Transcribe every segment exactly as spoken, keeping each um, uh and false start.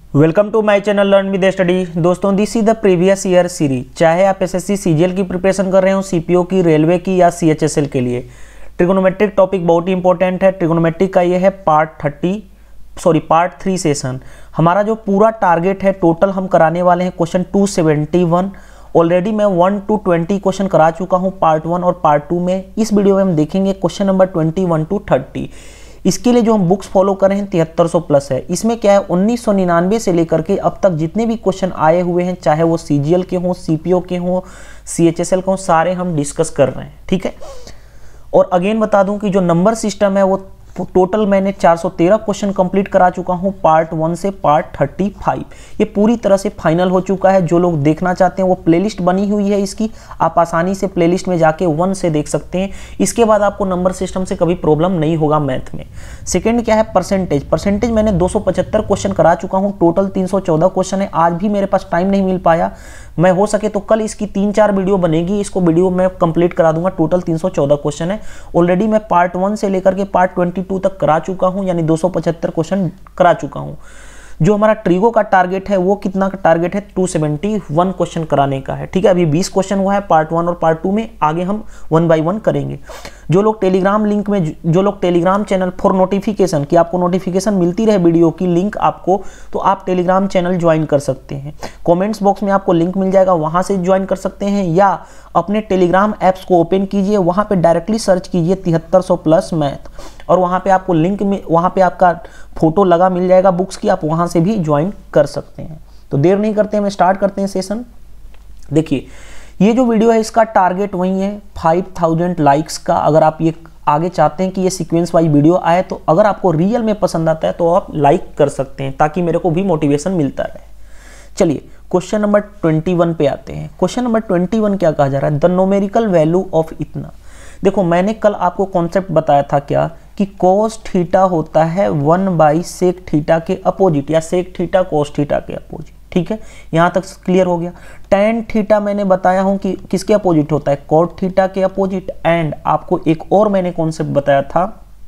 Welcome to my channel learn with study. दोस्तों, this is the previous year series. चाहे आप SSC CGL की preparation कर रहे हो, सीपीओ की, रेलवे की या सीएचएसएल के लिए, ट्रिगोनोमेट्रिक टॉपिक बहुत ही इंपॉर्टेंट है। ट्रिगोनोमेट्रिक का ये है part thirty sorry part three session. हमारा जो पूरा टारगेट है, टोटल हम कराने वाले हैं question two seventy one. Already मैं वन टू ट्वेंटी क्वेश्चन करा चुका हूँ पार्ट वन और पार्ट टू में। इस वीडियो में हम देखेंगे question number twenty one to thirty. इसके लिए जो हम बुक्स फॉलो कर रहे हैं तिहत्तर सौ प्लस है। इसमें क्या है, उन्नीस सौ निन्यानवे से लेकर के अब तक जितने भी क्वेश्चन आए हुए हैं, चाहे वो सीजीएल के हों, सीपीओ के हों, सीएचएसएल के हों, सारे हम डिस्कस कर रहे हैं। ठीक है। और अगेन बता दूं कि जो नंबर सिस्टम है वो टोटल मैंने चार सौ तेरह क्वेश्चन कंप्लीट करा चुका हूं पार्ट वन से पार्ट थर्टी फाइव। ये पूरी तरह से फाइनल हो चुका है। जो लोग देखना चाहते हैं वो प्लेलिस्ट बनी हुई है इसकी, आप आसानी से प्लेलिस्ट में जाके वन से देख सकते हैं। इसके बाद आपको नंबर सिस्टम से कभी प्रॉब्लम नहीं होगा मैथ में। सेकंड क्या है, परसेंटेज। परसेंटेज मैंने दो सौ पचहत्तर क्वेश्चन करा चुका हूँ। टोटल तीन सौ चौदह क्वेश्चन है। आज भी मेरे पास टाइम नहीं मिल पाया। मैं हो सके तो कल इसकी तीन चार वीडियो बनेगी, इसको वीडियो मैं कंप्लीट करा दूंगा। टोटल तीन सौ चौदह क्वेश्चन है। ऑलरेडी मैं पार्ट वन से लेकर के पार्ट ट्वेंटी टू तक करा चुका हूं, यानी दो सौ पचहत्तर क्वेश्चन करा चुका हूं। जो हमारा ट्रिगो का टारगेट है वो कितना का टारगेट है, टू सेवेंटी वन क्वेश्चन कराने का है। ठीक है। अभी बीस क्वेश्चन हुआ है पार्ट वन और पार्ट टू में, आगे हम वन बाय वन करेंगे। जो लोग टेलीग्राम लिंक में, जो लोग टेलीग्राम चैनल फॉर नोटिफिकेशन, कि आपको नोटिफिकेशन मिलती रहे वीडियो की लिंक आपको, तो आप टेलीग्राम चैनल ज्वाइन कर सकते हैं। कमेंट्स बॉक्स में आपको लिंक मिल जाएगा, वहां से ज्वाइन कर सकते हैं, या अपने टेलीग्राम ऐप्स को ओपन कीजिए, वहां पे डायरेक्टली सर्च कीजिए तिहत्तर सौ प्लस मैथ, और वहां पे आपको लिंक में, वहां पे आपका फोटो लगा मिल जाएगा बुक्स की, आप वहां से भी ज्वाइन कर सकते हैं। तो देर नहीं करते हैं, स्टार्ट करते हैं सेशन। देखिए, ये जो वीडियो है इसका टारगेट वही है फाइव थाउजेंड लाइक्स का। अगर आप ये आगे चाहते हैं कि ये सीक्वेंस वाइज वीडियो आए, तो अगर आपको रियल में पसंद आता है तो आप लाइक कर सकते हैं, ताकि मेरे को भी मोटिवेशन मिलता रहे। चलिए क्वेश्चन नंबर ट्वेंटी वन पे आते हैं। क्वेश्चन नंबर ट्वेंटी वन क्या कहा जा रहा है, द न्यूमेरिकल वैल्यू ऑफ इतना। देखो, मैंने कल आपको कॉन्सेप्ट बताया था क्या, कि कोस थीटा होता है वन बाई सेक थीटा के अपोजिट, या सेक थीटा कोस थीटा के अपोजिट। ठीक है, यहां तक क्लियर हो गया। टेन थीटा मैंने बताया हूं कि किसके अपोजिट होता है, कोट थीटा के अपोजिट। एंड आपको एक और मैंने कॉन्सेप्ट बताया था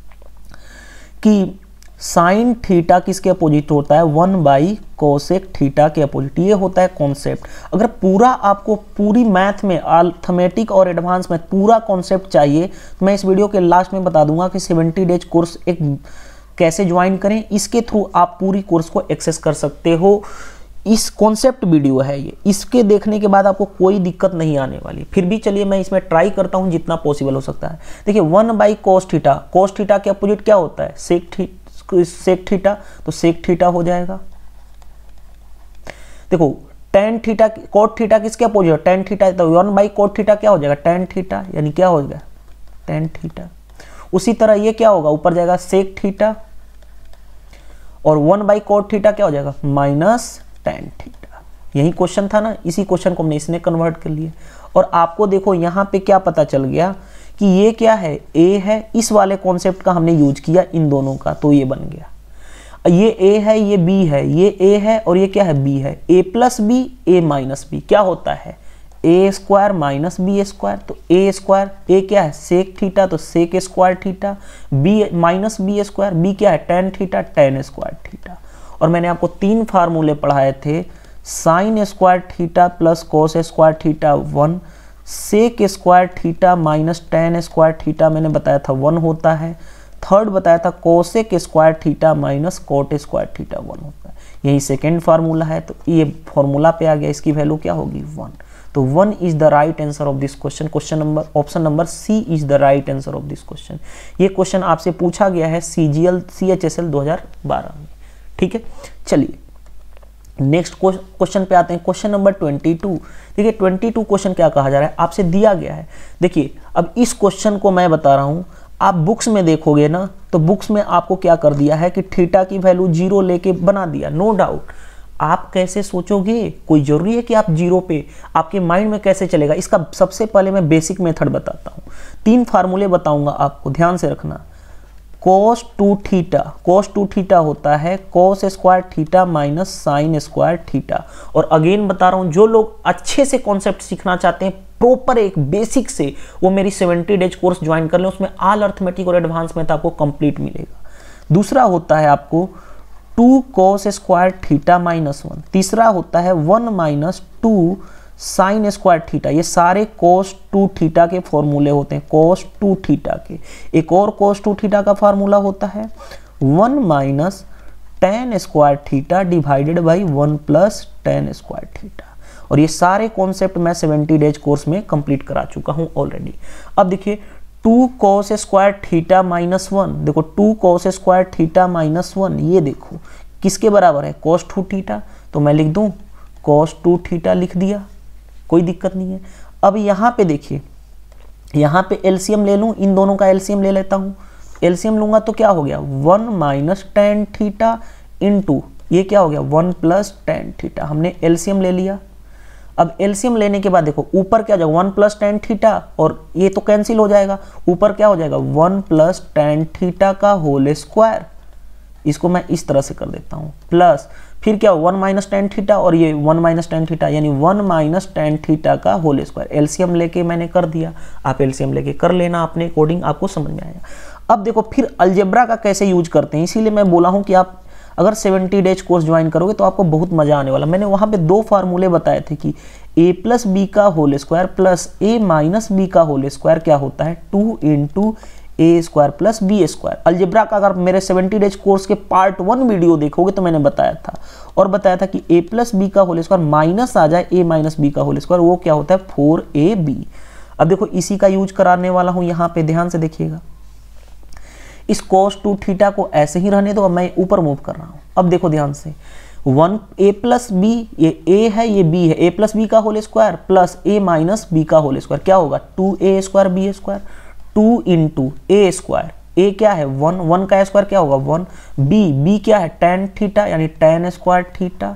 कि साइन थीटा किसके अपोजिट होता है, वन बाई कोसेक थीटा के अपोजिट। ये होता है कॉन्सेप्ट। अगर पूरा आपको पूरी मैथ में, अर्थमेटिक और एडवांस मैथ पूरा कॉन्सेप्ट चाहिए, तो मैं इस वीडियो के लास्ट में बता दूंगा कि सेवेंटी डेज कोर्स एक कैसे ज्वाइन करें। इसके थ्रू आप पूरी कोर्स को एक्सेस कर सकते हो। इस कॉन्सेप्ट वीडियो है ये, इसके देखने के बाद आपको कोई दिक्कत नहीं आने वाली। फिर भी चलिए मैं इसमें ट्राई करता हूं जितना पॉसिबल हो सकता है। देखिए, one by cos theta, cos theta के अपोजिट क्या होता है, सेक थीटा, सेक थीटा, तो सेक थीटा हो जाएगा। देखो, टेन थीटा, कोट थीटा किसके अपोजिट है, टेन थीटा, तो वन बाई कोट थीटा क्या हो जाएगा, टेन थीटा, यानी क्या हो जाएगा, टेन थीटा। उसी तरह ये क्या होगा, ऊपर जाएगा सेक थीटा, और वन बाई कोट थीटा क्या हो जाएगा, माइनस टेन थीटा। यही क्वेश्चन था ना, इसी क्वेश्चन को हमने इसने कन्वर्ट कर लिया। और आपको देखो यहाँ पे क्या पता चल गया कि ये क्या है, ए है। इस वाले कॉन्सेप्ट का हमने यूज किया इन दोनों का, तो ये बन गया। ये ए है, ये बी है, ये ए है और ये क्या है, बी है। ए प्लस बी, ए माइनस बी क्या होता है, A square minus B square. तो ए स्क्वायर, ए क्या है, सेक थीटा, तो sec square theta. B minus B square, B क्या है, tan theta, tan square theta. और मैंने आपको तीन फार्मूले पढ़ाए थे, sin square theta plus cos square theta one, sec square theta minus tan square theta मैंने बताया था वन होता है। थर्ड बताया था cosec square theta minus cot square theta one होता है। यही सेकेंड फार्मूला है, तो ये फार्मूला पे आ गया, इसकी वैल्यू क्या होगी, वन। तो one is the right answer of this question. Question number, option number C is the right answer of this question. ये क्वेश्चन आपसे पूछा गया है सीजीएल सीएचएसएल दो हज़ार बारह में। ठीक है, चलिए नेक्स्ट क्वेश्चन पे आते हैं। Question number twenty two. देखिए, ट्वेंटी टू क्वेश्चन क्या कहा जा रहा है, आपसे दिया गया है। देखिए, अब इस क्वेश्चन को मैं बता रहा हूं, आप बुक्स में देखोगे ना, तो बुक्स में आपको क्या कर दिया है कि थीटा की वैल्यू जीरो लेके बना दिया, नो डाउट। आप कैसे सोचोगे, कोई जरूरी है कि आप जीरो पे, आपके माइंड में कैसे चलेगा, इसका सबसे पहले मैं बेसिक मेथड बताता हूं। तीन फार्मूले बताऊंगा आपको, ध्यान से रखना। Cos two theta, cos two theta होता है cos square theta minus sign square theta. और अगेन बता रहा हूं, जो लोग अच्छे से कॉन्सेप्ट सीखना चाहते हैं, प्रॉपर एक बेसिक से, वो मेरी सेवेंटी डेज कोर्स ज्वाइन कर लें। उसमें ऑल अर्थमेटिक और एडवांस मैथ आपको कंप्लीट मिलेगा। दूसरा होता है आपको two cos square theta minus one, तीसरा होता है one minus two sin square theta. ये सारे कोस टू थीटा के फॉर्मूले होते हैं, कोस टू थीटा के। एक और कोस टू थीटा का फार्मूला होता है one minus tan square theta divided by one plus tan square theta. और ये सारे कॉन्सेप्ट मैं सेवेंटी डेज कोर्स में कंप्लीट करा चुका हूं ऑलरेडी। अब देखिए two cos square theta minus one, देखो two cos square theta minus one, ये देखो किसके बराबर है, कोस टू थीटा। तो मैं लिख दूं कोस टू थीटा, लिख दिया, कोई दिक्कत नहीं है। अब यहाँ पे देखिए, यहाँ पे एलसीएम ले लूँ, इन दोनों का एलसीएम ले लेता हूँ। एलसीएम लूंगा तो क्या हो गया, one minus tan theta into ये क्या हो गया, वन प्लस टेन थीटा। हमने एलसीएम ले लिया। अब एलसीएम लेने के बाद देखो ऊपर क्या हो जाएगा, वन प्लस टेन थीटा, और ये तो कैंसिल हो जाएगा। ऊपर क्या हो जाएगा, वन प्लस टेन थीटा का होल स्क्वायर। इसको मैं इस तरह से कर देता हूँ, प्लस फिर क्या वन माइनस टेन थीटा, और ये वन माइनस टेन थीटा, यानी वन माइनस टेन थीटा का होल स्क्वायर। एलसीएम लेके मैंने कर दिया, आप एलसीएम लेके कर लेना अपने अकॉर्डिंग, आपको समझ में आएगा। अब देखो फिर अलजेब्रा का कैसे यूज करते हैं, इसीलिए मैं बोला हूँ कि आप अगर सेवेंटी डेज कोर्स ज्वाइन करोगे तो आपको बहुत मजा आने वाला। मैंने वहाँ पे दो फार्मूले बताए थे कि ए प्लस बी का whole square plus A minus B का होल स्क्वायर क्या होता है, टू इंटू ए square plus B square. Algebra का अगर मेरे सेवेंटी डेज कोर्स के पार्ट वन वीडियो देखोगे तो मैंने बताया था, और बताया था कि ए प्लस बी का होल स्क्वायर माइनस आ जाए ए माइनस बी का होल स्क्वायर, वो क्या होता है, फोर ए बी। अब देखो इसी का यूज कराने वाला हूँ यहाँ पे, ध्यान से देखिएगा। इस कोस टू थीटा को ऐसे ही रहने दो, अब मैं ऊपर मूव कर रहा हूँ। अब देखो ध्यान से, वन ए प्लस बी, ये ए है ये बी है, ए प्लस बी का whole square plus A minus B का होल स्क्वायर क्या होगा, two A square B square, two into A square, ए क्या है वन, वन का स्क्वायर क्या होगा वन, बी बी क्या है टेन थीटा, यानी tan square theta,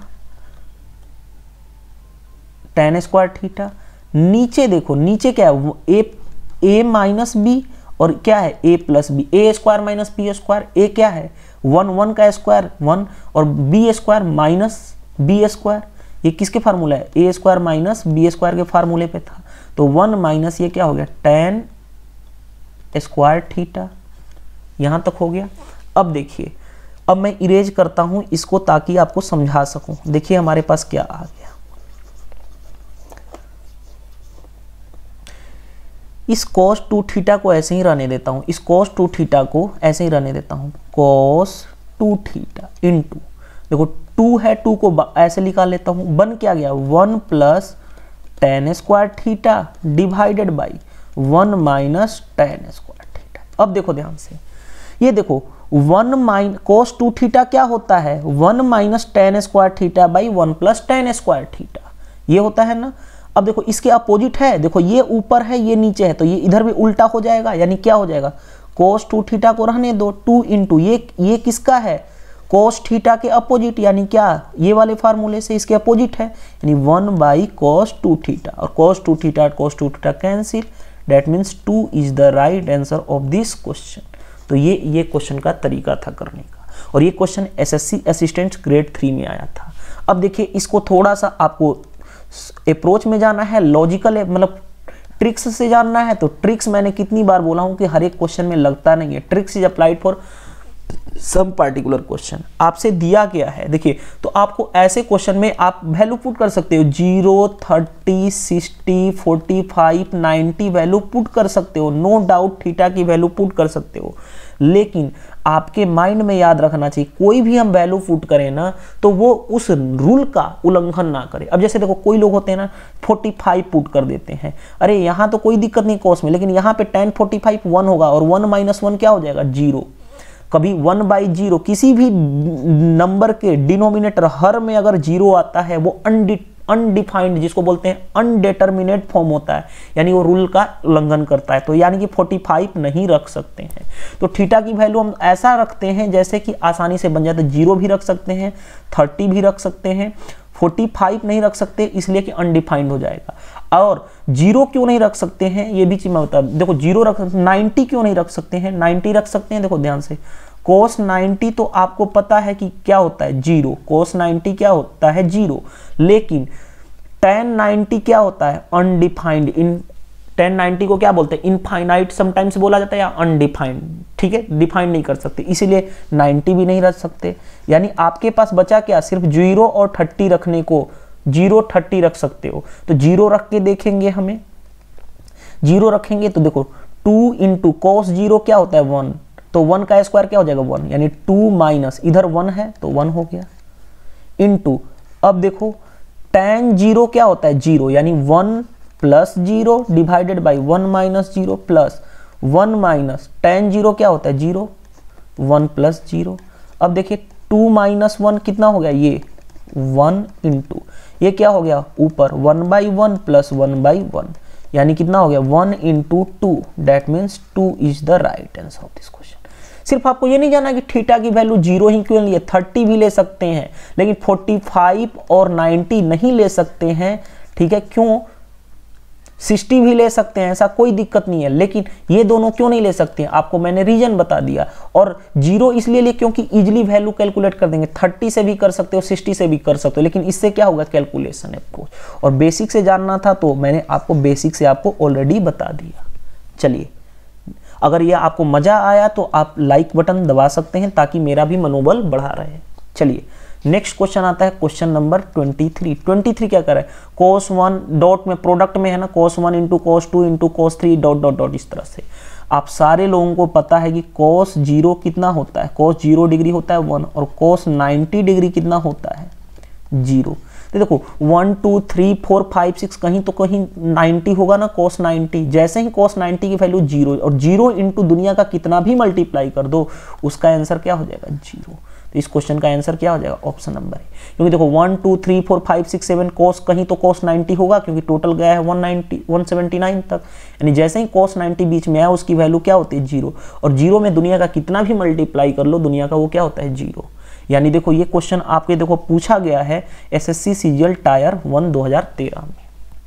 tan square theta. नीचे देखो, नीचे क्या है, ए ए माइनस बी, और क्या है ए plus B, A square minus B square, ए क्या है वन, वन का स्क्वायर वन, और B square minus B square, ये किसके फार्मूला है, A square minus B square के फार्मूले पे था। तो वन माइनस ये क्या हो गया, टेन स्क्वायर थीटा, यहां तक हो गया। अब देखिए, अब मैं इरेज करता हूं इसको ताकि आपको समझा सकूं। देखिए हमारे पास क्या आ गया, इस cos टू थीटा को ऐसे ही रहने देता हूं, इस cos टू थीटा को ऐसे ही रहने देता हूं, cos टू थीटा इंटू, देखो टू है, टू को ऐसे निकाल लेता हूं, बन क्या गया one plus tan square theta divided by one minus tan square theta. अब देखो ध्यान से, ये देखो one minus cos two theta क्या होता है, one minus tan square theta by one plus tan square theta, ये होता है ना। अब देखो इसके अपोजिट है, देखो ये ऊपर है ये नीचे है, तो ये इधर भी उल्टा हो जाएगा, यानी क्या हो जाएगा, cos टू थीटा को रहने दो, टू इंटू ये ये किसका है, cos थीटा के अपोजिट, यानी क्या, ये वाले फार्मूले से इसके अपोजिट है, यानी one by cos two theta, और cos two theta cos two theta cancel, that means two is the right answer of this question. तो ये ये क्वेश्चन का तरीका था करने का, और ये question SSC assistant grade three में आया था। अब देखिए इसको थोड़ा सा आपको अप्रोच में जाना है, लॉजिकल मतलब ट्रिक्स से जानना है, तो ट्रिक्स मैंने कितनी बार बोला हूं कि हर एक क्वेश्चन में लगता नहीं है, tricks is applied for some particular question. आपसे दिया गया है, देखिए तो आपको ऐसे क्वेश्चन में आप वैल्यू पुट कर सकते हो, zero, thirty, sixty, forty five, ninety value put कर सकते हो, नो डाउट थीटा की वैल्यू पुट कर सकते हो, लेकिन आपके माइंड में याद रखना चाहिए कोई भी हम वैल्यू पुट करें ना तो वो उस रूल का उल्लंघन ना करे। अब जैसे देखो कोई लोग होते हैं ना फोर्टी फाइव पुट कर देते हैं, अरे यहाँ तो कोई दिक्कत नहीं कॉस में, लेकिन यहाँ पे टेन फोर्टी फाइव वन होगा, और वन माइनस वन क्या हो जाएगा, जीरो। कभी वन बाई जीरो, किसी भी नंबर के डिनोमिनेटर हर में अगर जीरो आता है वो अनडि अनडिफाइंड, जिसको बोलते हैं अनडिटर्मिनेट फॉर्म होता है, यानी वो रूल का उल्लंघन करता है, तो यानी कि फोर्टी फाइव नहीं रख सकते हैं। तो थीटा की वैल्यू हम ऐसा रखते हैं जैसे कि आसानी से बन जाए, तो जीरो भी रख सकते हैं, थर्टी भी रख सकते हैं, फोर्टी फाइव नहीं रख सकते इसलिए कि अनडिफाइंड हो जाएगा। और जीरो क्यों नहीं रख सकते हैं ये भी चीज मैं बता, देखो जीरो रख, नाइंटी क्यों नहीं रख सकते हैं, नाइंटी रख सकते हैं। देखो ध्यान से, cos नाइंटी तो आपको पता है कि क्या होता है, जीरो, cos नाइंटी क्या होता है, जीरो, लेकिन tan नाइंटी क्या होता है, अनडिफाइंड, इन टेन नाइंटी को क्या बोलते हैं, इनफाइनाइट समटाइम्स बोला जाता है या अनडिफाइंड, ठीक है, डिफाइन नहीं कर सकते, इसीलिए नाइंटी भी नहीं रख सकते। यानी आपके पास बचा क्या, सिर्फ जीरो और थर्टी रखने को, जीरो थर्टी रख सकते हो। तो जीरो रख के देखेंगे, हमें जीरो रखेंगे तो देखो टू इंटू कॉस जीरो क्या होता है वन, तो वन का स्क्वायर क्या हो जाएगा वन, यानी टू माइनस इधर वन है तो वन हो गया, इंटू अब देखो टेन जीरो क्या होता है जीरो, यानी one plus zero divided by one minus zero plus one minus tan zero क्या होता है जीरो, वन प्लस जीरो। अब देखिए टू माइनस वन कितना हो गया, ये वन इंटू ये क्या हो गया ऊपर one by one plus one by one, यानी कितना हो गया one into two, that means two is the right answer of this question. सिर्फ आपको ये नहीं जाना कि थीटा की वैल्यू जीरो ही क्यों लिए, थर्टी भी ले सकते हैं लेकिन फोर्टी फाइव और नाइंटी नहीं ले सकते हैं, ठीक है, क्यों, सिक्सटी भी ले सकते हैं, ऐसा कोई दिक्कत नहीं है, लेकिन ये दोनों क्यों नहीं ले सकते हैं, आपको मैंने रीजन बता दिया। और जीरो इसलिए लिए क्योंकि इजीली वैल्यू कैलकुलेट कर देंगे, थर्टी से भी कर सकते हो, सिक्सटी से भी कर सकते हो, लेकिन इससे क्या होगा कैलकुलेशन अप्रोच, और बेसिक से जानना था तो मैंने आपको बेसिक से आपको ऑलरेडी बता दिया। चलिए, अगर यह आपको मजा आया तो आप लाइक बटन दबा सकते हैं ताकि मेरा भी मनोबल बढ़ा रहे। चलिए नेक्स्ट क्वेश्चन आता है, question number twenty three. Twenty three क्या कर रहा है, कोस वन डॉट में प्रोडक्ट में है ना, cos one into cos two into cos three dot dot dot, इस तरह से। आप सारे लोगों को पता है कि कोस जीरो कितना होता है, कोस जीरो डिग्री होता है वन, और कोस नाइन्टी डिग्री कितना होता है जीरो। तो देखो one two three four five six कहीं तो कहीं नाइन्टी होगा ना, कोस नाइन्टी, जैसे ही कोस नाइन्टी की वैल्यू जीरो, और जीरो इंटू दुनिया का कितना भी मल्टीप्लाई कर दो उसका आंसर क्या हो जाएगा जीरो। तो इस क्वेश्चन का आंसर क्या हो जाएगा ऑप्शन नंबर है, क्योंकि देखो one two three four five six seven cos कहीं तो कोस नाइन्टी होगा क्योंकि टोटल गया है one ninety one seventy nine तक, यानी जैसे ही कोस नाइन्टी बीच में आया उसकी वैल्यू क्या होती है जीरो, और जीरो में दुनिया का कितना भी मल्टीप्लाई कर लो दुनिया का वो क्या होता है जीरो। यानी देखो ये क्वेश्चन आपके देखो पूछा गया है एसएससी सीजीएल टायर वन दो हज़ार तेरह में।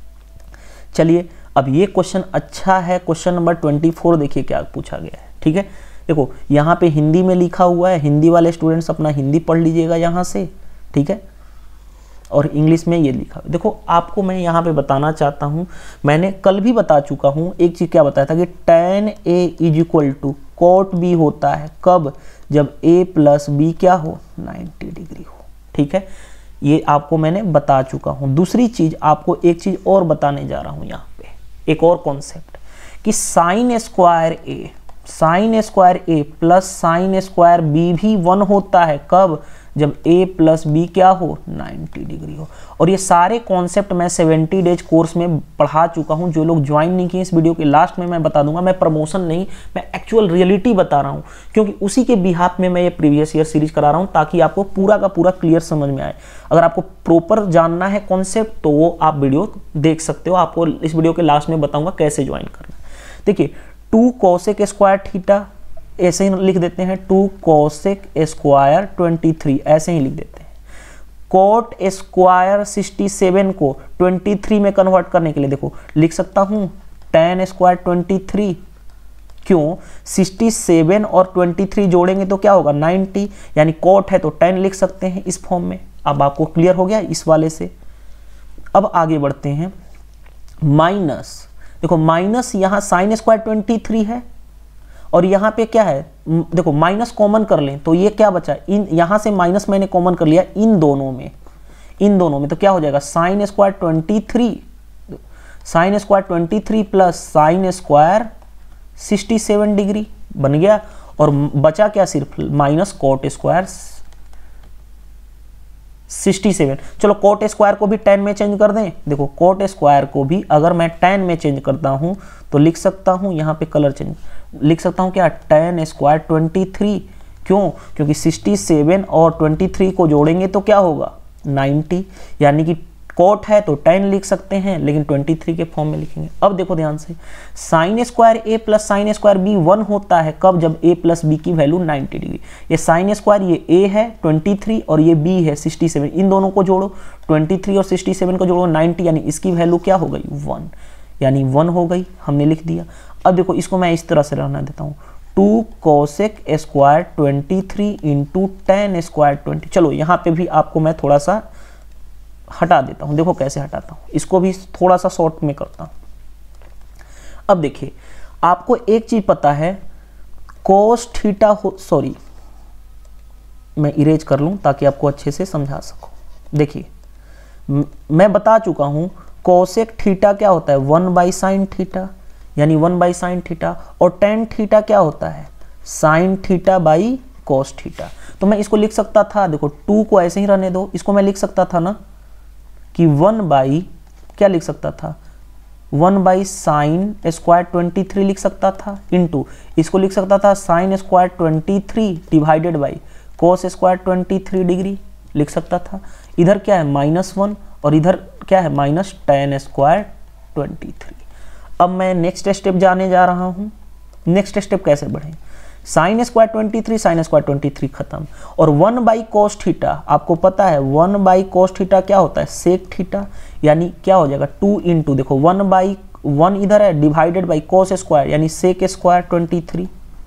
चलिए अब ये क्वेश्चन अच्छा है, क्वेश्चन नंबर ट्वेंटी फोर देखिए क्या पूछा गया है, ठीक है। देखो यहाँ पे हिंदी में लिखा हुआ है, हिंदी वाले स्टूडेंट्स अपना हिंदी पढ़ लीजिएगा यहाँ से, ठीक है, और इंग्लिश में ये लिखा। देखो आपको मैं यहाँ पे बताना चाहता हूँ, मैंने कल भी बता चुका हूँ, एक चीज़ क्या बताया था कि tan A is equal to cot B होता है कब, जब ए प्लस बी क्या हो नाइन्टी डिग्री हो, ठीक है, ये आपको मैंने बता चुका हूँ। दूसरी चीज़ आपको एक चीज़ और बताने जा रहा हूँ यहाँ पे, एक और कॉन्सेप्ट कि sin square A sin square A plus sign square B भी वन होता है कब, जब a प्लस बी क्या हो नाइन्टी डिग्री हो। और ये सारे कॉन्सेप्ट मैं सेवेंटी डेज कोर्स में पढ़ा चुका हूँ, जो लोग ज्वाइन नहीं किए इस वीडियो के लास्ट में मैं बता दूंगा। मैं प्रमोशन नहीं, मैं एक्चुअल रियलिटी बता रहा हूँ, क्योंकि उसी के बिहाफ में मैं ये प्रीवियस ईयर सीरीज करा रहा हूँ ताकि आपको पूरा का पूरा क्लियर समझ में आए। अगर आपको प्रॉपर जानना है कॉन्सेप्ट तो वो आप वीडियो देख सकते हो, आपको इस वीडियो के लास्ट में बताऊंगा कैसे ज्वाइन करना। देखिए टू कोसेक स्क्वायर थीटा ऐसे ही लिख देते हैं, two cosec square twenty three ऐसे ही लिख देते हैं। कोट स्क्वायर सिक्सटी सेवन को ट्वेंटी थ्री में कन्वर्ट करने के लिए देखो लिख सकता हूं टेन स्क्वायर ट्वेंटी थ्री, क्यों सिक्सटी सेवन और ट्वेंटी थ्री जोड़ेंगे तो क्या होगा नाइन्टी, यानी कोट है तो टेन लिख सकते हैं इस फॉर्म में। अब आपको क्लियर हो गया इस वाले से। अब आगे बढ़ते हैं, माइनस देखो माइनस यहाँ साइन स्क्वायर ट्वेंटी थ्री है और यहाँ पे क्या है, देखो माइनस कॉमन कर लें तो ये क्या बचा, इन यहाँ से माइनस मैंने कॉमन कर लिया इन दोनों में, इन दोनों में तो क्या हो जाएगा sin square twenty three sign square twenty three plus sign square sixty seven degree बन गया, और बचा क्या सिर्फ minus cot square sixty seven. चलो कोट स्क्वायर को भी टेन में चेंज कर दें, देखो कोट स्क्वायर को भी अगर मैं टेन में चेंज करता हूं तो लिख सकता हूं यहाँ पे कलर चेंज लिख सकता हूं क्या टेन स्क्वायर ट्वेंटी थ्री, क्यों क्योंकि सिक्सटी सेवन और ट्वेंटी थ्री को जोड़ेंगे तो क्या होगा नाइन्टी, यानी कि कोट है तो टेन लिख सकते हैं लेकिन ट्वेंटी थ्री के फॉर्म में लिखेंगे। अब देखो ध्यान से, sin square A plus sign square B one होता है कब, जब ए प्लस बी की वैल्यू नाइन्टी डिग्री। ये साइन स्क्वायर ये ए है ट्वेंटी थ्री और ये बी है सिक्सटी सेवन, इन दोनों को जोड़ो ट्वेंटी थ्री और सिक्सटी सेवन को जोड़ो नाइन्टी, यानी इसकी वैल्यू क्या हो गई वन, यानी वन हो गई, हमने लिख दिया। अब देखो इसको मैं इस तरह से रहना देता हूँ, two cosec square twenty three into tan square twenty. चलो यहाँ पे भी आपको मैं थोड़ा सा हटा देता हूँ, देखो कैसे हटाता हूँ, इसको भी थोड़ा सा शॉर्ट में करता हूँ। अब देखिए आपको एक चीज पता है, कोस थीटा हो, सॉरी मैं इरेज कर लूं ताकि आपको अच्छे से समझा सकूं। देखिए मैं बता चुका हूं कोसेक थीटा क्या होता है, वन बाई साइन थीटा, यानी वन बाई साइन थीटा, और टेन थीटा क्या होता है, sine theta by cos theta. तो मैं इसको लिख सकता था, देखो टू को ऐसे ही रहने दो, इसको मैं लिख सकता था ना कि वन बाई क्या लिख सकता था, one by sine square twenty three लिख सकता था, इनटू इसको लिख सकता था sine square twenty three divided by cos square twenty three degree लिख सकता था। इधर क्या है माइनस वन और इधर क्या है minus tan square twenty three. अब मैं नेक्स्ट स्टेप जाने जा रहा हूँ। नेक्स्ट स्टेप कैसे बढ़े, sine square twenty three sign square twenty three खत्म, और वन बाई कोस थीटा आपको पता है, वन बाई कोस थीटा क्या होता है, सेक थीटा, यानी क्या हो जाएगा टू इंटू, देखो वन बाई वन इधर है डिवाइडेड बाई कोस स्क्वायर यानी sec square twenty three,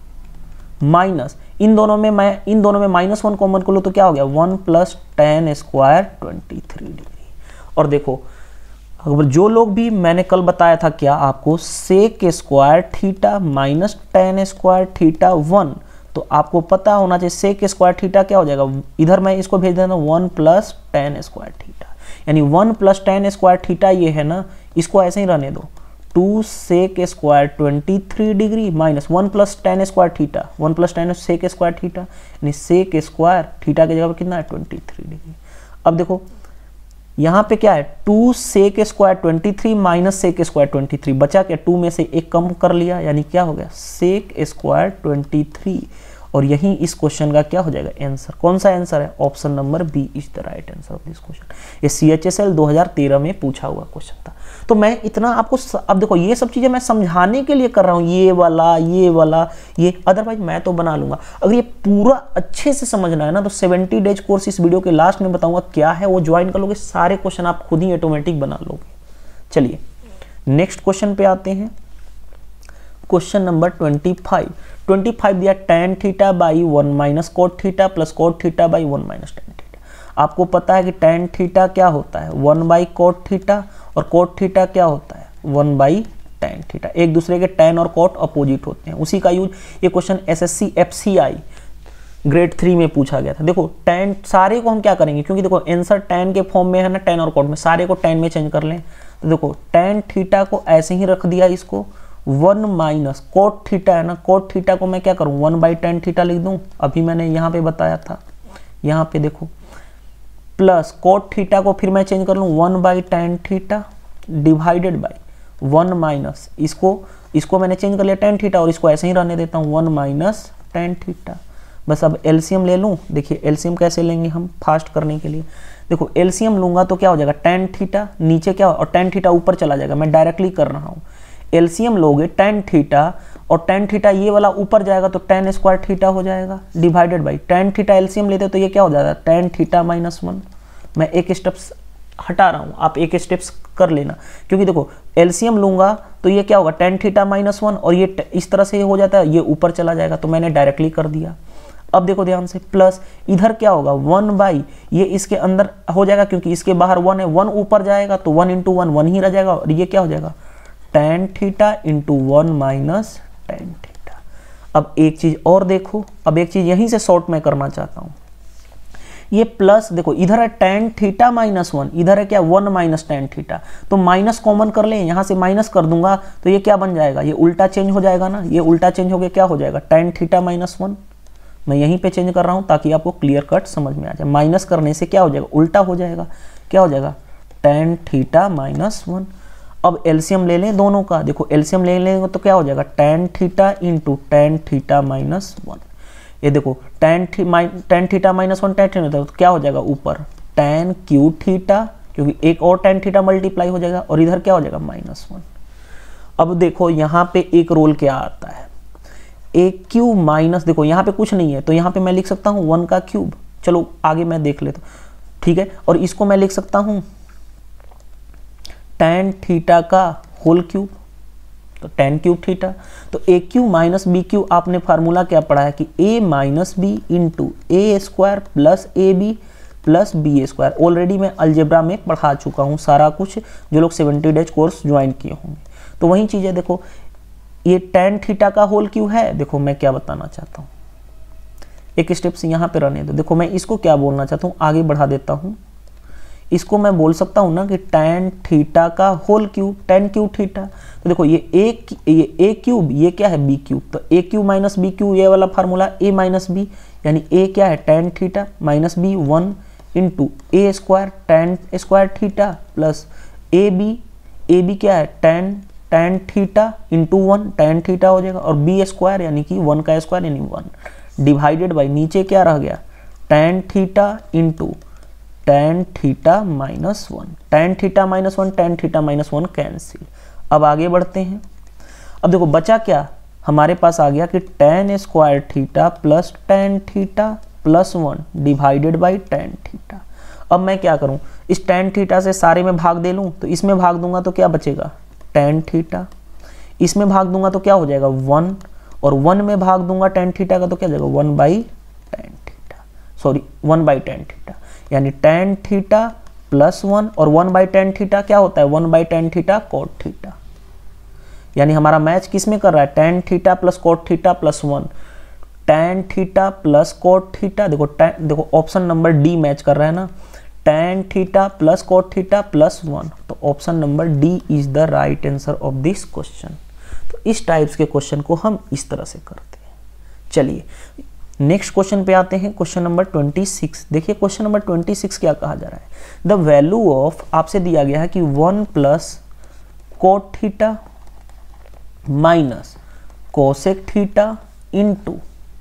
minus इन दोनों में मैं इन दोनों में माइनस वन कॉमन कर लो तो क्या हो गया one plus tan square twenty three degree. और देखो अगर जो लोग भी मैंने कल बताया था क्या आपको, sec square theta minus tan square theta one, तो आपको पता होना चाहिए सेक स्क्वायर थीटा क्या हो जाएगा, इधर मैं इसको भेज देना one plus tan square theta, यानी one plus tan square theta ये है ना, इसको ऐसे ही रहने दो, two sec square twenty three degree minus one plus tan square theta, one plus tan sec square theta, यानी सेक स्क्वायर थीटा की जगह पर कितना है ट्वेंटी थ्री डिग्री। अब देखो यहाँ पे क्या है, two sec square twenty three minus sec square twenty three, बचा क्या, टू में से एक कम कर लिया, यानी क्या हो गया सेक स्क्वायर ट्वेंटी थ्री, और यही इस क्वेश्चन का क्या हो जाएगा आंसर। कौन सा आंसर है, option number B is the right answer of this question. ये सी एच एस एल दो हज़ार तेरह में पूछा हुआ क्वेश्चन था। तो मैं इतना आपको स... अब देखो ये सब चीजें मैं समझाने के लिए कर रहा हूँ, ये वाला ये वाला ये, अदरवाइज मैं तो बना लूंगा। अगर ये पूरा अच्छे से समझना है ना तो सेवेंटी डेज कोर्स इस वीडियो के लास्ट में बताऊंगा क्या है, वो ज्वाइन कर लोगे, सारे क्वेश्चन आप खुद ही ऑटोमेटिक बना लोगे। चलिए नेक्स्ट क्वेश्चन पे आते हैं। Question number twenty five twenty five दिया tan theta by one minus cot theta plus cot theta by one minus tan theta. आपको पता है कि टेन थीटा क्या होता है वन बाई कोट थीटा, और कोट थीटा क्या होता है वन बाई टेन थीटा। एक दूसरे के टेन और कोट अपोजिट होते हैं, उसी का यूज ये question SSC FCI grade three में पूछा गया था। देखो टेन सारे को हम क्या करेंगे, क्योंकि देखो आंसर टेन के फॉर्म में है ना, टेन और कोट में, सारे को टेन में चेंज कर लें। तो देखो टेन थीटा को ऐसे ही रख दिया, इसको वन माइनस कोट थीटा है ना, कोट थीटा को मैं क्या करूं वन बाई टेन थीटा लिख दूं, अभी मैंने यहाँ पे बताया था, यहाँ पे देखो प्लस कोट थीटा को फिर मैं चेंज कर लूं one by tan theta divided by one minus, इसको इसको मैंने चेंज कर लिया टेन थीटा, और इसको ऐसे ही रहने देता हूँ वन माइनस टेन थीटा। बस अब एलसीएम ले लूँ। देखिए एलसीएम कैसे लेंगे हम फास्ट करने के लिए, देखो एलसीएम लूंगा तो क्या हो जाएगा टेन थीटा नीचे क्या, और टेन थीटा ऊपर चला जाएगा, मैं डायरेक्टली कर रहा हूँ। एलसीएम लोगे टेन थीटा, और टेन थीटा ये वाला ऊपर जाएगा तो टेन स्क्वायर थीटा हो जाएगा divided by tan theta LCM लेते तो ये क्या हो जाता है टेन थीटा माइनस वन। मैं एक स्टेप्स हटा रहा हूँ, आप एक स्टेप्स कर लेना, क्योंकि देखो एलसीएम लूंगा तो ये क्या होगा टेन थीटा माइनस वन, और ये इस तरह से हो जाता है, ये ऊपर चला जाएगा, तो मैंने डायरेक्टली कर दिया। अब देखो ध्यान से प्लस इधर क्या होगा वन बाई, ये इसके अंदर हो जाएगा क्योंकि इसके बाहर वन है, वन ऊपर जाएगा तो वन इंटू वन वन ही रह जाएगा, और ये क्या हो जाएगा tan theta into one minus tan theta. अब एक चीज और देखो, अब एक चीज यहीं से शॉर्ट में करना चाहता हूं, ये प्लस देखो इधर है टेन थीटा माइनस वन, इधर है क्या वन माइनस टेन थीटा, तो माइनस कॉमन कर ले, यहां से माइनस कर दूंगा तो ये क्या बन जाएगा, ये उल्टा चेंज हो जाएगा ना, ये उल्टा चेंज हो गया क्या हो जाएगा टेन थीटा माइनस वन। मैं यहीं पे चेंज कर रहा हूं ताकि आपको क्लियर कट समझ में आ जाए। माइनस करने से क्या हो जाएगा उल्टा हो जाएगा, क्या हो जाएगा टेन थीटा माइनस वन। अब एलसीएम ले लें दोनों का, देखो एलसीएम ले लेंगे तो क्या हो जाएगा tan theta into tan theta minus one. ये देखो tan tan theta minus one tan theta तो क्या हो जाएगा ऊपर टेन क्यू थीटा, क्योंकि एक और टेन थीटा मल्टीप्लाई हो जाएगा, और इधर क्या हो जाएगा माइनस वन। अब देखो यहाँ पे एक रोल क्या आता है, एक क्यूब माइनस, देखो यहाँ पे कुछ नहीं है तो यहाँ पे मैं लिख सकता हूँ वन का क्यूब, चलो आगे मैं देख लेता हूँ, ठीक है। और इसको मैं लिख सकता हूँ टेन थीटा का होल क्यूब, तो टेन क्यूब थीटा, तो a cube minus b cube, आपने फार्मूला क्या पढ़ा है कि a minus b into A square plus a b plus B square. Already मैं अलजेब्रा में पढ़ा चुका हूँ सारा कुछ, जो लोग सेवेंटी डेज कोर्स ज्वाइन किए होंगे। तो वही चीज़ है, देखो ये टेन थीटा का होल क्यों है, देखो मैं क्या बताना चाहता हूँ, एक स्टेप से यहाँ पे रहने दो। देखो मैं इसको क्या बोलना चाहता हूँ, आगे बढ़ा देता हूँ। इसको मैं बोल सकता हूँ ना कि टेन थीटा का whole cube, tan cube theta. तो देखो ये ए ये ए क्यूब, ये क्या है बी क्यूब, तो a cube minus b cube, ये वाला फार्मूला ए माइनस बी, यानी ए क्या है tan theta minus b one into A square tan square theta plus a b, a b क्या है tan tan theta into one, tan theta हो जाएगा, और बी स्क्वायर यानी कि वन का स्क्वायर यानी वन, डिवाइडेड बाई नीचे क्या रह गया tan theta into tan theta minus one, tan theta minus one, tan theta minus one cancel. अब आगे बढ़ते हैं। अब देखो बचा क्या, हमारे पास आ गया कि tan square theta plus tan theta plus one divided by tan theta. अब मैं क्या करूं, इस टेन थीटा से सारे में भाग दे लूं, तो इसमें भाग दूंगा तो क्या बचेगा टेन थीटा, इसमें भाग दूंगा तो क्या हो जाएगा वन, और वन में भाग दूंगा टेन थीटा का तो क्या जाएगा one by tan theta, sorry one by tan theta, यानी टेन थीटा प्लस वन, और वन बाई टेन थीटा क्या होता है one by tan theta cot theta, यानी हमारा मैच किस में कर रहा है tan theta plus cot theta plus one, tan theta plus cot theta, देखो टेन, देखो ऑप्शन नंबर डी मैच कर रहा है ना, tan theta plus cot theta plus one, तो option number D is the right answer of this question. तो इस types के क्वेश्चन को हम इस तरह से करते हैं। चलिए नेक्स्ट क्वेश्चन पे आते हैं, क्वेश्चन नंबर ट्वेंटी सिक्स। देखिए क्वेश्चन नंबर ट्वेंटी सिक्स क्या कहा जा रहा है, द वैल्यू ऑफ, आपसे दिया गया है कि one plus cot theta minus cosec theta into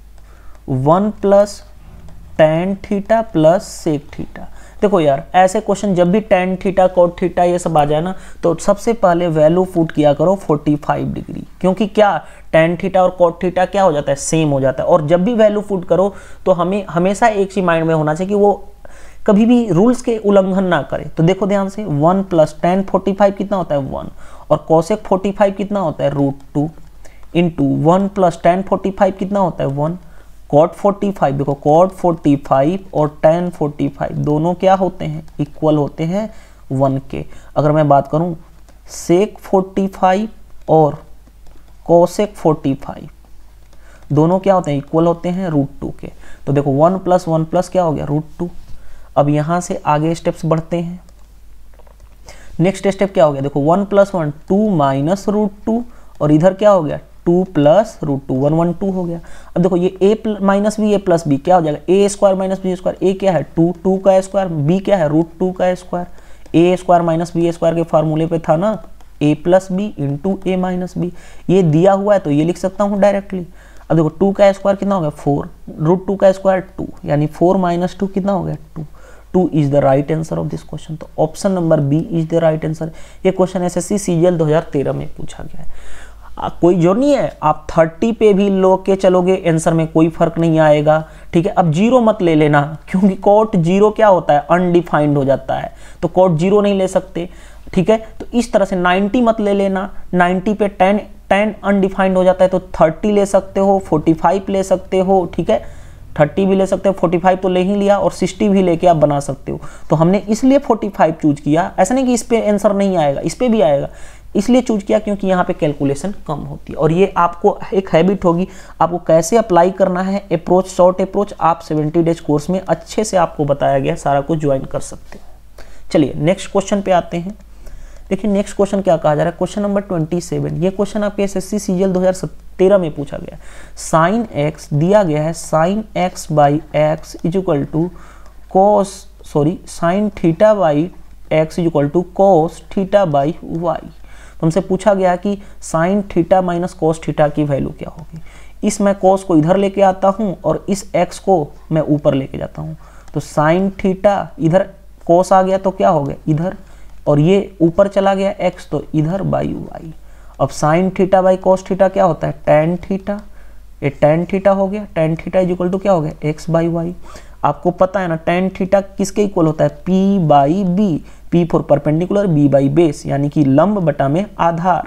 one plus tan theta plus sec theta. देखो यार ऐसे क्वेश्चन जब भी टेन थीटा कोट थीटा ये सब आ जाए ना, तो सबसे पहले वैल्यू पुट किया करो पैंतालीस डिग्री, क्योंकि क्या टेन थीटा और कोट थीटा क्या हो जाता है सेम हो जाता है, और जब भी वैल्यू पुट करो तो हमें हमेशा एक ही माइंड में होना चाहिए कि वो कभी भी रूल्स के उल्लंघन ना करे। तो देखो ध्यान से, one plus tan forty five कितना होता है वन, और कोसेक फोर्टी फाइव कितना होता है root two, into one plus tan forty five कितना होता है वन, कॉट फोर्टी फाइव, देखो कॉट फोर्टी फाइव और टेन फोर्टी फाइव दोनों क्या होते हैं इक्वल होते हैं वन के। अगर मैं बात करूं सेक फोर्टी फाइव और कोसेक फोर्टी फाइव दोनों क्या होते हैं इक्वल होते हैं रूट टू के। तो देखो वन प्लस वन प्लस क्या हो गया रूट टू। अब यहां से आगे स्टेप्स बढ़ते हैं, नेक्स्ट स्टेप क्या हो गया, देखो one plus one two minus root two, और इधर क्या हो गया two plus root two, one one two हो गया। अब देखो ये a minus b a plus b क्या हो जाएगा a square minus B square, ए क्या है टू, टू का स्क्वायर, बी क्या है रूट टू का square, a square minus B square के फार्मूले पे था ना a plus b into a minus b, ये दिया हुआ है तो ये लिख सकता हूँ डायरेक्टली। अब देखो टू का स्क्वायर कितना हो गया फोर, रूट टू का स्क्वायर टू, यानी फोर माइनस टू कितना हो गया two, two is the right answer of this question. तो option number B is the right answer. ये क्वेश्चन एसएससी सीजीएल दो हज़ार तेरह में पूछा गया है। आ, कोई जो नहीं है, आप तीस पे भी लोग के चलोगे आंसर में कोई फर्क नहीं आएगा, ठीक है। अब जीरो मत ले लेना, क्योंकि कोट जीरो क्या होता है अनडिफाइंड हो जाता है, तो कोट जीरो नहीं ले सकते, ठीक है। तो इस तरह से नब्बे मत ले लेना, नब्बे पे टेन टेन अनडिफाइंड हो जाता है तो तीस ले सकते हो, पैंतालीस ले सकते हो, ठीक है, तीस भी ले सकते हो, पैंतालीस तो ले ही लिया, और साठ भी लेके आप बना सकते हो। तो हमने इसलिए पैंतालीस चूज किया, ऐसा नहीं कि इस पे आंसर नहीं आएगा, इस पे भी आएगा, इसलिए चूज किया क्योंकि यहाँ पे कैलकुलेशन कम होती है। और ये आपको एक हैबिट होगी, आपको कैसे अप्लाई करना है अप्रोच, शॉर्ट अप्रोच आप सत्तर डेज कोर्स में अच्छे से आपको बताया गया, सारा कुछ ज्वाइन कर सकते हो। चलिए नेक्स्ट क्वेश्चन पे आते हैं। देखिए नेक्स्ट क्वेश्चन क्या कहा जा रहा है, क्वेश्चन नंबर सत्ताईस। ये क्वेश्चन आपके एसएससी सीजीएल दो हज़ार तेरह में पूछा गया। साइन एक्स दिया गया है, sine x by x is equal to cos sorry sine theta by x is equal to cos theta by y. तुमसे पूछा गया कि sine theta minus cos theta की वैल्यू क्या होगी। इस मैं कोस को इधर लेके आता हूँ और इस एक्स को मैं ऊपर लेके जाता हूँ, तो साइन थीटा इधर कोस आ गया तो क्या हो गया इधर, और ये ऊपर चला गया एक्स तो इधर बाई वाई। अब sine theta by cos theta क्या होता है टेन थीटा, ये टेन थीटा हो गया, tan theta is equal to क्या हो गया एक्स बाई वाई। आपको पता है ना टेन थीटा किसके इक्वल होता है p by b, p for perpendicular, b by base, यानी कि लंब बटा में आधार।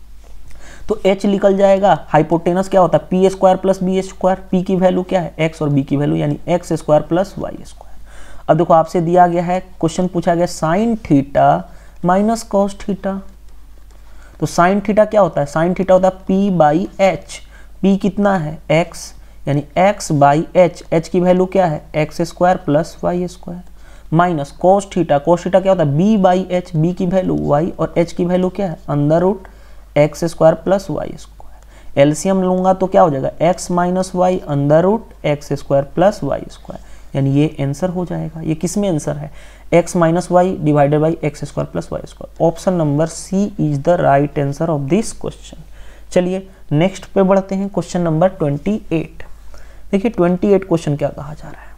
तो h निकल जाएगा, हाइपोटेनस क्या होता है p square plus B square, p की वैल्यू क्या है x और b की वैल्यू यानी x square plus y square. अब देखो आपसे दिया गया है, क्वेश्चन पूछा गया sine theta minus cos theta, तो साइन थीटा क्या होता है, साइन थीटा होता है पी बाई एच। पी कितना है एक्स, यानी एक्स बाई एच, एच की वैल्यू क्या है x square plus y square, minus cos theta, cos theta क्या होता है बी बाई एच, बी की वैल्यू वाई और एच की वैल्यू क्या है under root x square plus y square. LCM लूंगा तो क्या हो जाएगा x minus y under root x square plus y square, यानी ये आंसर हो जाएगा। ये किस में आंसर है, x minus y divided by x square plus y square. Option number C is the right answer of this question. चलिए next पे बढ़ते हैं, क्वेश्चन नंबर ट्वेंटी एट। देखिए ट्वेंटी एट क्वेश्चन क्या कहा जा रहा है,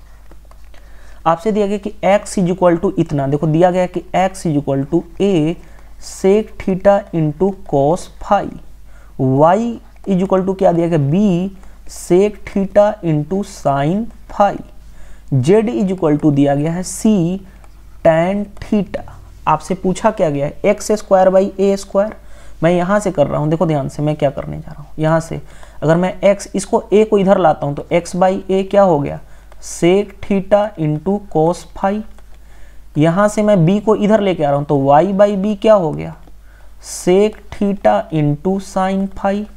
आपसे दिया गया कि x इज इक्वल टू इतना, देखो दिया गया कि x is equal to a sec theta into cos phi, y is equal to क्या दिया गया b sec theta into sine phi, z is equal to दिया गया है c tan थीटा। आपसे पूछा क्या गया है x square by a square. मैं यहाँ से कर रहा हूँ, देखो ध्यान से मैं क्या करने जा रहा हूँ, यहाँ से अगर मैं x इसको a को इधर लाता हूँ तो x बाई ए क्या हो गया sec theta into cos phi. यहाँ से मैं b को इधर लेके आ रहा हूँ तो y बाई बी क्या हो गया sec theta into sine phi.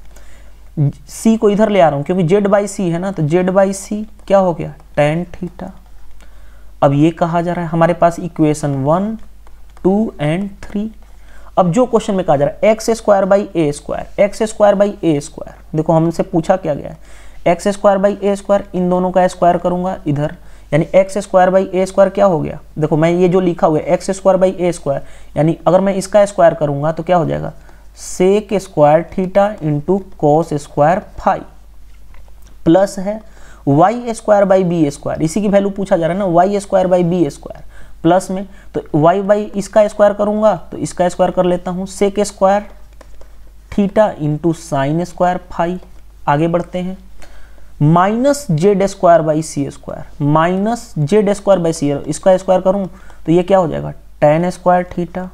c को इधर ले आ रहा हूँ क्योंकि z बाई सी है ना, तो z बाई सी क्या हो गया tan थीटा। अब ये कहा जा रहा है हमारे पास equation one two and three. अब जो क्वेश्चन में कहा जा रहा है x square by a square, x square by a square, देखो हमसे पूछा क्या गया है x square by a square, इन दोनों का स्क्वायर करूंगा इधर, यानी x square by a square क्या हो गया, देखो मैं ये जो लिखा हुआ है x square by a square, यानी अगर मैं इसका स्क्वायर करूंगा तो क्या हो जाएगा sec square theta into cos square phi, plus है y square by b square, इसी की वैल्यू पूछा जा रहा है ना y square by b square, plus में तो y बाई इसका स्क्वायर करूंगा तो इसका स्क्वायर कर लेता हूं sec square theta into sine square phi. आगे बढ़ते हैं minus z square by c square, minus z square by c, इसका स्क्वायर करूं तो ये क्या हो जाएगा टेन स्क्वायर थीटा।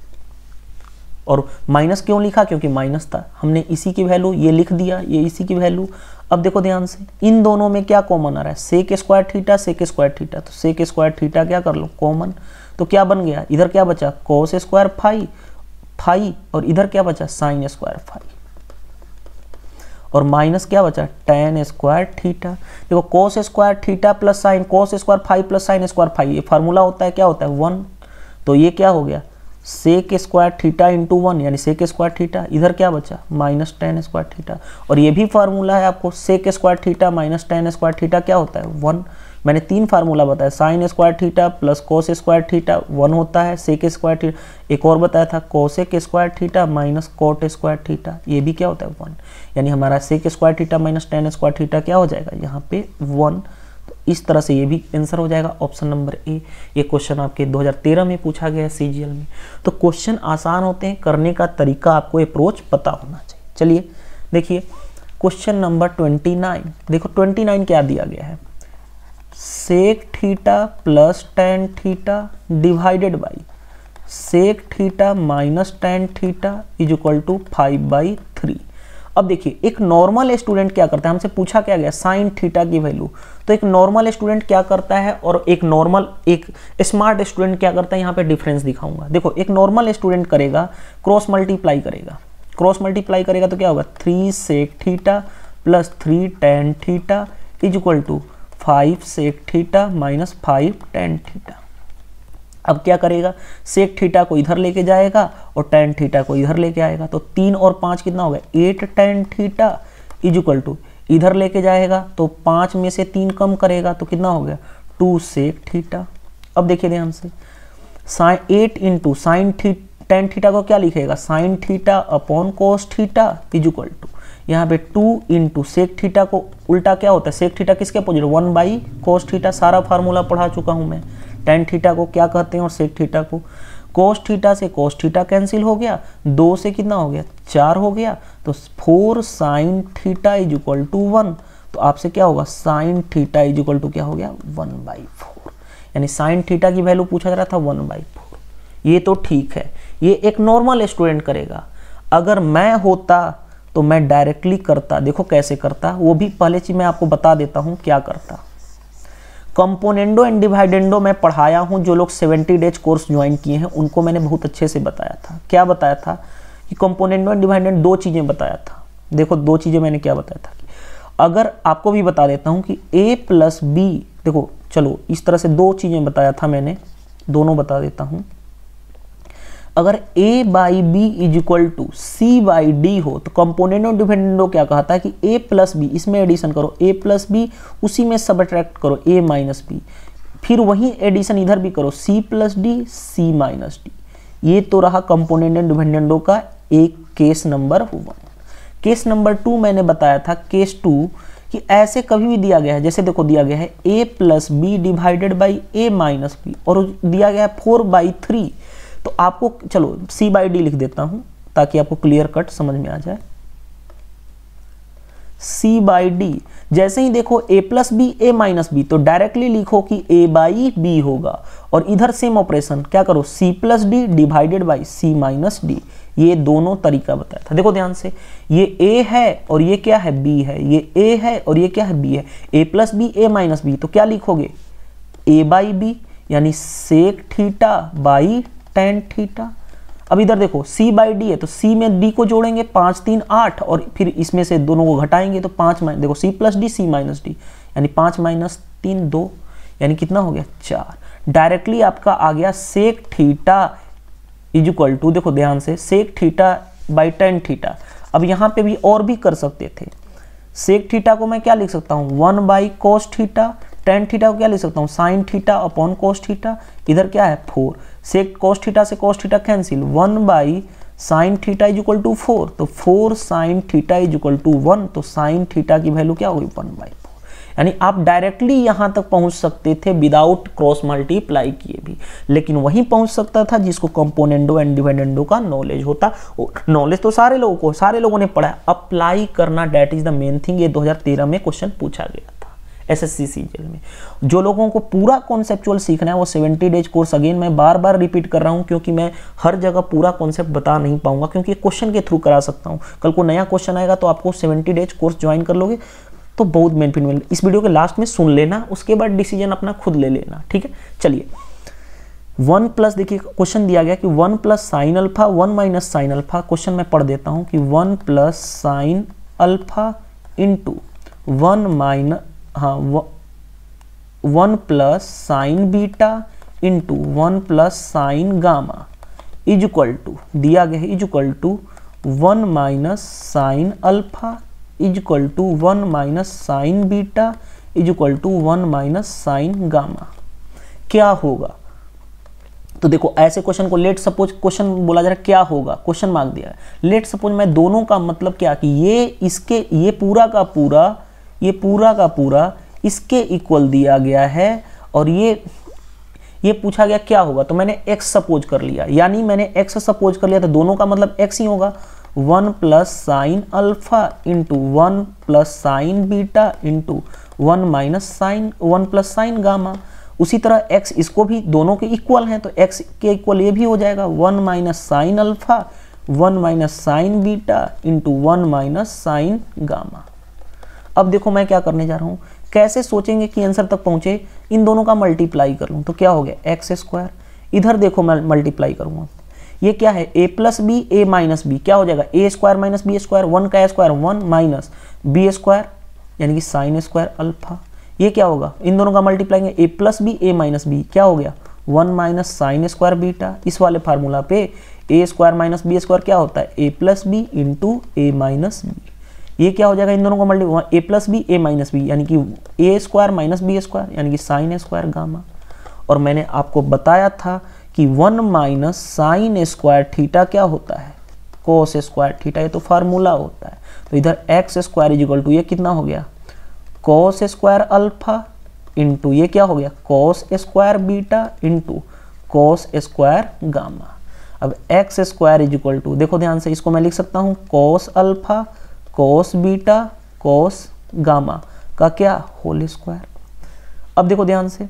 और माइनस क्यों लिखा, क्योंकि माइनस था, हमने इसी की वैल्यू ये लिख दिया, ये इसी की वैल्यू। अब देखो ध्यान से इन दोनों में क्या कॉमन आ रहा है sec square theta sec square theta, तो सेक स्क्वायर थीटा क्या कर लो कॉमन, तो क्या बन गया इधर क्या बचा कोस स्क्वायर फाई फाई, और इधर क्या बचा साइन स्क्वायर फाई, और माइनस क्या बचा टेन स्क्वायर थीटा। देखो cos square theta plus sine, cos square phi plus sign square phi, ये फार्मूला होता है क्या होता है वन, तो ये क्या हो गया sec square theta into one, यानी सेक स्क्वायर थीटा, इधर क्या बचा माइनस टेन स्क्वायर थीटा, और ये भी फार्मूला है आपको sec square theta minus tan square theta क्या होता है वन। मैंने तीन फार्मूला बताया sine square theta plus cos square theta one होता है, सेक स्क्वायर थीटा एक और बताया था cosec square theta minus cot square theta, ये भी क्या होता है वन, यानी हमारा sec square theta minus tan square theta क्या हो जाएगा यहाँ पे वन। तो इस तरह से ये भी आंसर हो जाएगा ऑप्शन नंबर ए। ये क्वेश्चन आपके दो हज़ार तेरह में पूछा गया है सीजीएल में। तो क्वेश्चन आसान होते हैं, करने का तरीका आपको अप्रोच पता होना चाहिए। चलिए देखिए क्वेश्चन नंबर ट्वेंटी नाइन, देखो ट्वेंटी नाइन क्या दिया गया है sec theta plus tan theta divided by sec theta minus tan theta is equal to five by three. अब देखिए एक नॉर्मल स्टूडेंट क्या करता है, हमसे पूछा क्या गया साइन थीटा की वैल्यू, तो एक नॉर्मल स्टूडेंट क्या करता है और एक नॉर्मल एक स्मार्ट स्टूडेंट क्या करता है, यहाँ पे डिफरेंस दिखाऊंगा। देखो एक नॉर्मल स्टूडेंट करेगा क्रॉस मल्टीप्लाई करेगा, क्रॉस मल्टीप्लाई करेगा तो क्या होगा three sec theta plus three tan theta is equal to five sec theta minus five tan theta. अब क्या करेगा सेक थीटा को इधर लेके जाएगा और टेन थीटा को इधर लेके आएगा, तो तीन और पाँच कितना हो गया eight tan theta is equal to इधर लेके जाएगा तो पाँच में से तीन कम करेगा तो कितना हो गया टू सेक थीटा। अब देखिए ध्यान से साइन एट इंटू साइन थी टेन थीटा को क्या लिखेगा sine theta upon cos theta is equal to यहाँ पे टू इंटू सेक थीटा को उल्टा क्या होता है सेक थीटा किसके opposite one by cos theta, सारा फार्मूला पढ़ा चुका हूँ मैं। टेन थीटा को क्या कहते हैं और सेक थीटा को, कोस थीटा से कोस थीटा कैंसिल हो गया, दो से कितना हो गया चार हो गया, तो four sine theta is equal to one, तो आपसे क्या होगा sine theta is equal to क्या हो गया वन बाई फोर, यानी साइन थीटा की वैल्यू पूछा जा रहा था वन बाई फोर। ये तो ठीक है, ये एक नॉर्मल स्टूडेंट करेगा। अगर मैं होता तो मैं डायरेक्टली करता, देखो कैसे करता, वो भी पहले चीज मैं आपको बता देता हूँ क्या करता। कंपोनेंडो एंड डिवाइडेंडो मैं पढ़ाया हूँ, जो लोग सेवेंटी डेज कोर्स ज्वाइन किए हैं उनको मैंने बहुत अच्छे से बताया था। क्या बताया था कि कंपोनेंट और डिपेंडेंट दो चीज़ें बताया था। देखो दो चीज़ें मैंने क्या बताया था कि अगर आपको भी बता देता हूँ कि a प्लस बी, देखो चलो इस तरह से दो चीज़ें बताया था मैंने, दोनों बता देता हूँ। अगर a by b is equal to c by d हो तो कंपोनेंट और डिपेंडेंट को क्या कहा था कि a प्लस बी, इसमें एडिशन करो a प्लस बी, उसी में सबट्रैक्ट करो a माइनस बी, फिर वही एडिशन इधर भी करो c plus d c minus d. ये तो रहा कंपोनेंट एंड डिपेंडेंटों का एक case number one. Case number two मैंने बताया था, केस टू कि ऐसे कभी भी दिया गया है, जैसे देखो दिया गया है a plus b divided by a minus b और दिया गया है फोर बाई थ्री, तो आपको चलो c बाई डी लिख देता हूं ताकि आपको क्लियर कट समझ में आ जाए। c बाई डी, जैसे ही देखो a plus B A minus b तो डायरेक्टली लिखो कि a बाई बी होगा, और इधर सेम ऑपरेशन क्या करो c plus d divided by c minus d. ये दोनों तरीका बताया था। देखो ध्यान से, ये a है और ये क्या है b है, ये a है और ये क्या है b है। a plus B A minus b तो क्या लिखोगे a बाई बी यानी sec theta by tan theta. अब इधर देखो c बाई डी है तो c में d को जोड़ेंगे, पाँच तीन आठ, और फिर इसमें से दोनों को घटाएंगे तो पाँच माइनस, देखो c plus d c minus d यानी पाँच माइनस तीन दो, यानी कितना हो गया चार। डायरेक्टली आपका आ गया sec theta is equal to, देखो ध्यान से, sec theta by tan theta. अब यहाँ पे भी और भी कर सकते थे, सेक थीटा को मैं क्या लिख सकता हूँ one by cos theta, tan theta को क्या लिख सकता हूँ sine theta upon cos theta, इधर क्या है फोर, सेक कोस थीटा से cos theta cancel, one by sine theta is equal to four, तो four sine theta is equal to one, तो साइन थीटा की वैल्यू क्या होगी वन बाई फोर। यानी आप डायरेक्टली यहां तक पहुंच सकते थे विदाउट क्रॉस मल्टीप्लाई किए भी, लेकिन वहीं पहुंच सकता था जिसको कंपोनेंटो एंड डिपेंडेंटो का नॉलेज होता। नॉलेज तो सारे लोगों को, सारे लोगों ने पढ़ा है, अप्लाई करना that is the main thing. ये दो हज़ार तेरह में क्वेश्चन पूछा गया था एसएससी सीजीएल में। जो लोगों को पूरा कॉन्सेप्चुअल सीखना है वो सेवेंटी डेज कोर्स, अगेन मैं बार बार रिपीट कर रहा हूं क्योंकि मैं हर जगह पूरा कॉन्सेप्ट बता नहीं पाऊंगा, क्योंकि क्वेश्चन के थ्रू करा सकता हूं। कल को नया क्वेश्चन आएगा तो आपको सेवेंटी डेज कोर्स ज्वाइन कर लोगे तो बहुत बेनिफिट मिलेगा। इस वीडियो के लास्ट में सुन लेना, उसके बाद डिसीजन अपना खुद ले लेना, ठीक है। चलिए वन प्लस, देखिए क्वेश्चन दिया गया कि one plus sine alpha one minus sine alpha. Question मैं पढ़ देता हूं कि one plus sine alpha into one minus, हाँ one plus sine beta into one plus sine gamma is equal to, दिया गया है is equal to one minus sine alpha is equal to one minus sine beta is equal to one minus sine gamma. क्या होगा? तो देखो ऐसे question को let suppose question बोला जा रहा है क्या होगा, क्वेश्चन मार्क दिया है। लेट सपोज मैं दोनों का मतलब क्या कि ये इसके ये पूरा का पूरा ये पूरा का पूरा इसके इक्वल दिया गया है और ये ये पूछा गया क्या होगा, तो मैंने x सपोज कर लिया, यानी मैंने x सपोज कर लिया तो दोनों का मतलब x ही होगा। One plus sine alpha into one plus sine beta into one minus sine one plus sine gamma. उसी तरह x इसको भी दोनों के इक्वल हैं तो x के इक्वल ये भी हो जाएगा one minus sine alpha one minus sine beta into one minus sine gamma. अब देखो मैं क्या करने जा रहा हूँ, कैसे सोचेंगे कि आंसर तक पहुंचे, इन दोनों का मल्टीप्लाई कर लूँ तो क्या हो गया एक्स स्क्वायर। इधर देखो मैं मल्टीप्लाई करूँगा, ये क्या है a plus B A minus B, क्या हो जाएगा a square minus B square, one का square one minus B square यानी कि साइन स्क्वायर अल्फा। ये क्या होगा, इन दोनों का multiply a plus B A minus B, क्या हो गया one minus sign square beta. इस वाले फार्मूला पे a square minus B square क्या होता है ए plus b into a minus b. ये क्या हो जाएगा, इन दोनों का multiply a plus B A minus b यानी कि a square minus B square यानी कि साइन स्क्वायर गामा। और मैंने आपको बताया था कि one minus sign square theta क्या होता है कोस स्क्वायर थीटा, ये तो फार्मूला होता है। तो इधर x square is equal to ये कितना हो गया कोस स्क्वायर अल्फा इंटू ये क्या हो गया cos square beta into cos square gamma. अब x square is equal to, देखो ध्यान से, इसको मैं लिख सकता हूँ cos alpha cos beta cos gamma का क्या होल स्क्वायर। अब देखो ध्यान से,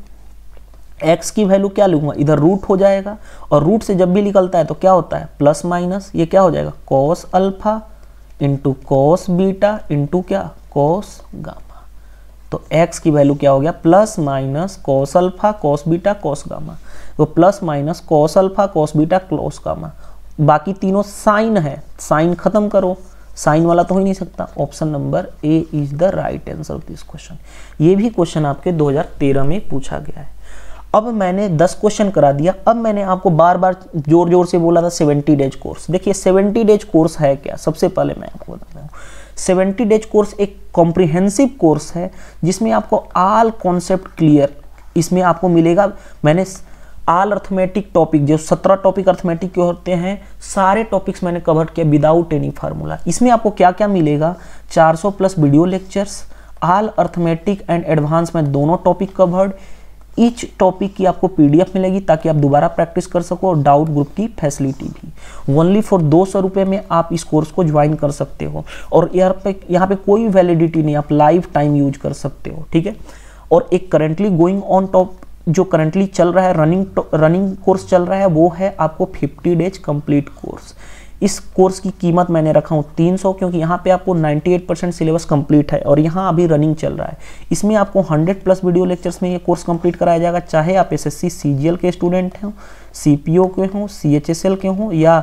x की वैल्यू क्या लूंगा, इधर रूट हो जाएगा और रूट से जब भी निकलता है तो क्या होता है प्लस माइनस, ये क्या हो जाएगा cos alpha into cos beta into क्या कोस गामा। तो x की वैल्यू क्या हो गया plus minus cos alpha cos beta cos gamma, तो plus minus cos alpha cos beta cos gamma बाकी तीनों साइन है, साइन खत्म करो, साइन वाला तो हो ही नहीं सकता। Option number a is the right answer of this question. ये भी क्वेश्चन आपके दो हज़ार तेरह में पूछा गया है। अब मैंने दस क्वेश्चन करा दिया। अब मैंने आपको बार बार जोर जोर से बोला था सेवेंटी डेज कोर्स। देखिए सेवेंटी डेज कोर्स है क्या, सबसे पहले मैं आपको बताता हूँ। सेवेंटी डेज कोर्स एक कॉम्प्रिहेंसिव कोर्स है जिसमें आपको ऑल कॉन्सेप्ट क्लियर, इसमें आपको मिलेगा। मैंने ऑल अर्थमेटिक टॉपिक, जो सत्रह टॉपिक अर्थमेटिक के होते हैं, सारे टॉपिक्स मैंने कवर किया विदाउट एनी फार्मूला। इसमें आपको क्या क्या मिलेगा, चार सौ plus video lectures, all arithmetic and advance में दोनों टॉपिक कवर्ड। ईच टॉपिक की आपको पीडीएफ मिलेगी ताकि आप दोबारा प्रैक्टिस कर सको, और डाउट ग्रुप की फैसिलिटी भी। ओनली फॉर दो सौ रुपये में आप इस कोर्स को ज्वाइन कर सकते हो, और यहाँ पे यहाँ पे कोई वैलिडिटी नहीं, आप लाइफ टाइम यूज कर सकते हो, ठीक है। और एक करेंटली गोइंग ऑन टॉप जो करंटली चल रहा है, रनिंग रनिंग कोर्स चल रहा है, वो है आपको फिफ्टी डेज कंप्लीट कोर्स। इस कोर्स की कीमत मैंने रखा हूँ तीन सौ, क्योंकि यहाँ पे आपको अट्ठानवे परसेंट सिलेबस कंप्लीट है और यहाँ अभी रनिंग चल रहा है। इसमें आपको सौ प्लस वीडियो लेक्चर्स में ये कोर्स कंप्लीट कराया जाएगा, चाहे आप एसएससी सीजीएल के स्टूडेंट हों, सीपीओ के हों, सीएचएसएल के हों, या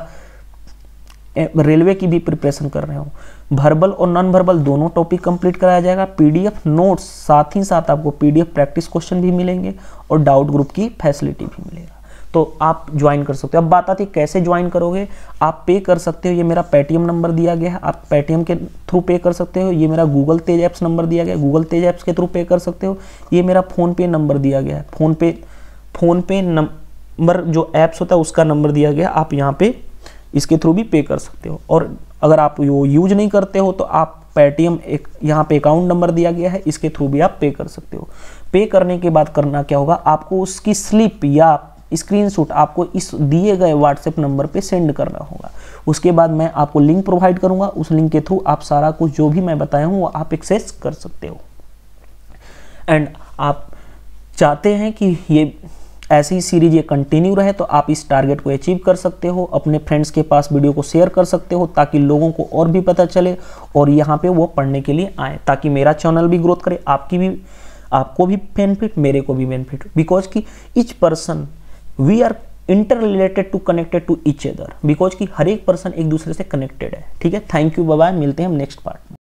रेलवे की भी प्रिपरेशन कर रहे हो। वर्बल और नॉन वर्बल दोनों टॉपिक कंप्लीट कराया जाएगा। पीडीएफ नोट्स, साथ ही साथ आपको पीडीएफ प्रैक्टिस क्वेश्चन भी मिलेंगे और डाउट ग्रुप की फैसिलिटी भी मिलेगा। तो आप ज्वाइन कर सकते हो। अब बात आती है कैसे ज्वाइन करोगे। आप पे कर सकते हो, ये मेरा पेटीएम नंबर दिया गया है, आप पेटीएम के थ्रू पे कर सकते हो। ये मेरा गूगल तेज ऐप्स नंबर दिया गया है, गूगल तेज ऐप्स के थ्रू पे कर सकते हो। ये मेरा फ़ोन पे नंबर दिया गया है, फ़ोन पे फ़ोन पे नंबर जो ऐप्स होता है उसका नंबर दिया गया है, आप यहाँ पे इसके थ्रू भी पे कर सकते हो। और अगर आप वो यूज नहीं करते हो तो आप पेटीएम एक यहाँ पे अकाउंट नंबर दिया गया है, इसके थ्रू भी आप पे कर सकते हो। पे करने के बाद करना क्या होगा, आपको उसकी स्लिप या स्क्रीनशॉट आपको इस दिए गए व्हाट्सएप नंबर पे सेंड करना होगा। उसके बाद मैं आपको लिंक प्रोवाइड करूंगा, उस लिंक के थ्रू आप सारा कुछ जो भी मैं बताया हूँ वो आप एक्सेस कर सकते हो। एंड आप चाहते हैं कि ये ऐसी सीरीज ये कंटिन्यू रहे, तो आप इस टारगेट को अचीव कर सकते हो। अपने फ्रेंड्स के पास वीडियो को शेयर कर सकते हो ताकि लोगों को और भी पता चले और यहाँ पे वो पढ़ने के लिए आए, ताकि मेरा चैनल भी ग्रोथ करे, आपकी भी आपको भी बेनिफिट, मेरे को भी बेनिफिट। बिकॉज कि each person we are inter related to connected to each other, because कि हर एक पर्सन एक दूसरे से कनेक्टेड है, ठीक है। थैंक यू, बाय बाय, मिलते हैं हम नेक्स्ट पार्ट में।